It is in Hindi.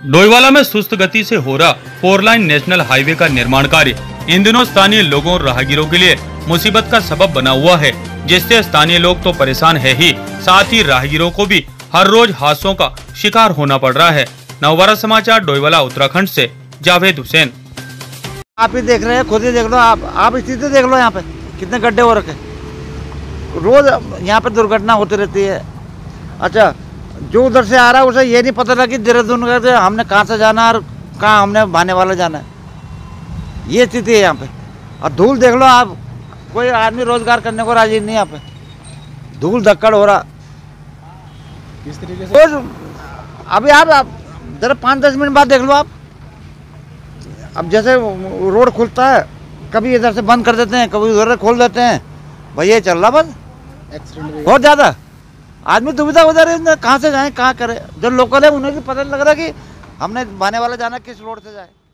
डोईवाला में सुस्त गति से हो रहा 4 लाइन नेशनल हाईवे का निर्माण कार्य इन दिनों स्थानीय लोगों और राहगीरों के लिए मुसीबत का सबब बना हुआ है, जिससे स्थानीय लोग तो परेशान है ही, साथ ही राहगीरों को भी हर रोज हादसों का शिकार होना पड़ रहा है। नवभारत समाचार डोईवाला उत्तराखंड से जावेद हुसैन। आप ही देख रहे हैं, खुद ही देख लो, आप स्थिति देख लो, यहाँ पे कितने गड्ढे हो रखे, रोज यहाँ पे दुर्घटना होती रहती है। अच्छा, जो उधर से आ रहा है उसे ये नहीं पता था कि देहरादून का हमने कहाँ से जाना और कहाँ हमने भाने वाला जाना है, ये स्थिति है यहाँ पे। और धूल देख लो आप, कोई आदमी रोजगार करने को राजी नहीं यहाँ पे, धूल धक्कड़ हो रहा किस तरीके से। रोज अभी आप जरा 5-10 मिनट बाद देख लो आप, अब जैसे रोड खुलता है कभी इधर से बंद कर देते हैं, कभी उधर से खोल देते हैं, भाई ये चल रहा बस। एक्सीडेंट बहुत ज़्यादा, आदमी दुविधा हो जा रही है, कहाँ से जाएं कहाँ करें। जो लोकल है उन्हें भी पता नहीं लग रहा कि हमने भाने वाला जाना किस रोड से जाए।